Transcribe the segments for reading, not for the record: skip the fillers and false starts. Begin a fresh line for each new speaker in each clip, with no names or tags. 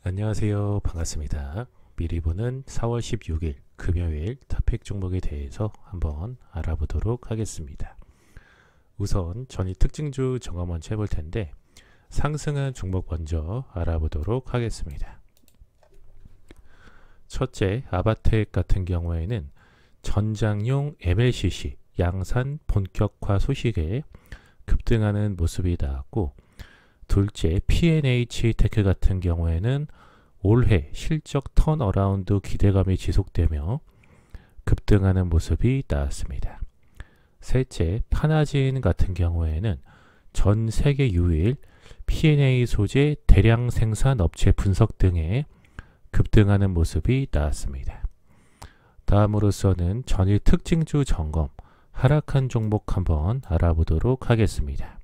안녕하세요. 반갑습니다. 미리 보는 4월 16일 금요일 토픽 종목에 대해서 한번 알아보도록 하겠습니다. 우선 전일 특징주 점검 먼저 해볼 텐데 상승한 종목 먼저 알아보도록 하겠습니다. 첫째, 아바텍 같은 경우에는 전장용 MLCC 양산 본격화 소식에 급등하는 모습이 나왔고, 둘째, P&H 테크 같은 경우에는 올해 실적 턴어라운드 기대감이 지속되며 급등하는 모습이 나왔습니다. 셋째, 파나진 같은 경우에는 전 세계 유일 P&A 소재 대량 생산 업체 분석 등에 급등하는 모습이 나왔습니다. 다음으로서는 전일 특징주 점검, 하락한 종목 한번 알아보도록 하겠습니다.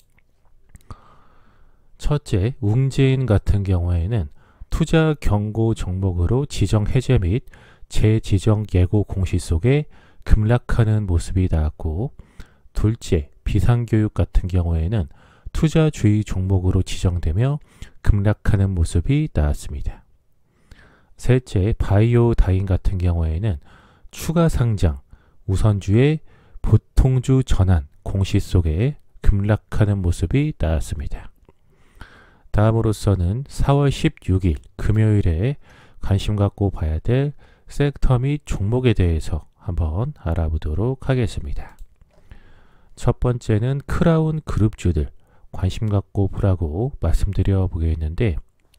첫째, 웅진 같은 경우에는 투자 경고 종목으로 지정 해제 및 재지정 예고 공시 속에 급락하는 모습이 나왔고, 둘째, 비상교육 같은 경우에는 투자주의 종목으로 지정되며 급락하는 모습이 나왔습니다. 셋째, 바이오다인 같은 경우에는 추가 상장, 우선주의 보통주 전환 공시 속에 급락하는 모습이 나왔습니다. 다음으로서는 4월 16일 금요일에 관심 갖고 봐야 될 섹터 및 종목에 대해서 한번 알아보도록 하겠습니다. 첫 번째는 크라운 그룹주들 관심 갖고 보라고 말씀드려 보겠는데,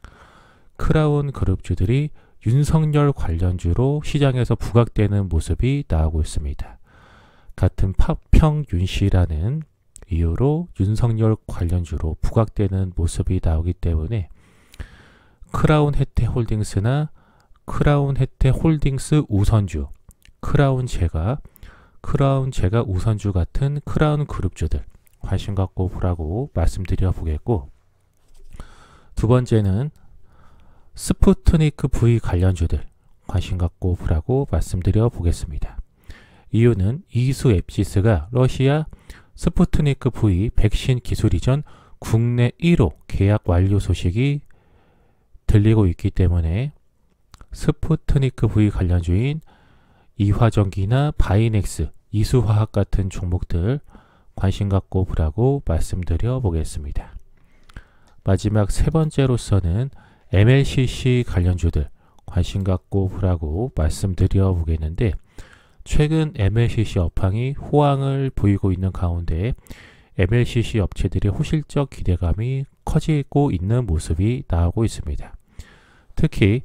크라운 그룹주들이 윤석열 관련주로 시장에서 부각되는 모습이 나오고 있습니다. 같은 파평윤씨라는 이유로 윤석열 관련주로 부각되는 모습이 나오기 때문에 크라운 혜태홀딩스나 크라운 혜태홀딩스 우선주, 크라운 제가 우선주 같은 크라운 그룹주들 관심 갖고 보라고 말씀드려 보겠고, 두 번째는 스푸트니크 V 관련주들 관심 갖고 보라고 말씀드려 보겠습니다. 이유는 이수 앱시스가 러시아 스푸트니크 V 백신 기술 이전 국내 1호 계약 완료 소식이 들리고 있기 때문에 스푸트니크 V 관련주인 이화전기나 바이넥스, 이수화학 같은 종목들 관심 갖고 보라고 말씀드려 보겠습니다. 마지막 세 번째로서는 MLCC 관련주들 관심 갖고 보라고 말씀드려 보겠는데, 최근 MLCC 업황이 호황을 보이고 있는 가운데 MLCC 업체들의 호실적 기대감이 커지고 있는 모습이 나오고 있습니다. 특히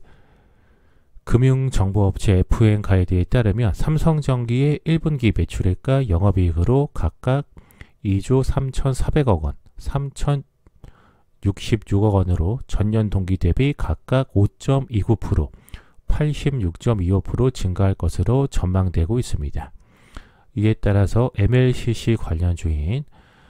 금융정보업체 FN 가이드에 따르면 삼성전기의 1분기 매출액과 영업이익으로 각각 2조 3,400억 원, 3,066억 원으로 전년 동기 대비 각각 5.29%, 86.25% 증가할 것으로 전망되고 있습니다. 이에 따라서 MLCC 관련주인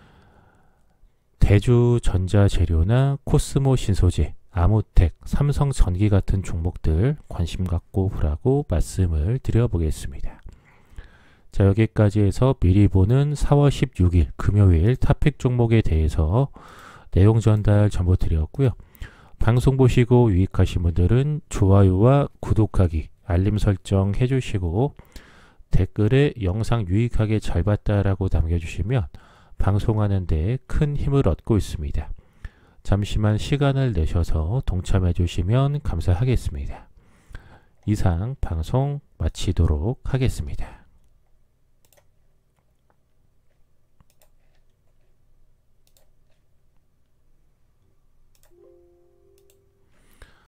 대주전자재료나 코스모 신소재, 아무텍, 삼성전기 같은 종목들 관심 갖고 보라고 말씀을 드려보겠습니다. 자, 여기까지 해서 미리 보는 4월 16일 금요일 토픽 종목에 대해서 내용 전달 정보 드렸고요. 방송 보시고 유익하신 분들은 좋아요와 구독하기, 알림 설정 해주시고 댓글에 영상 유익하게 잘 봤다라고 남겨주시면 방송하는 데 큰 힘을 얻고 있습니다. 잠시만 시간을 내셔서 동참해 주시면 감사하겠습니다. 이상 방송 마치도록 하겠습니다.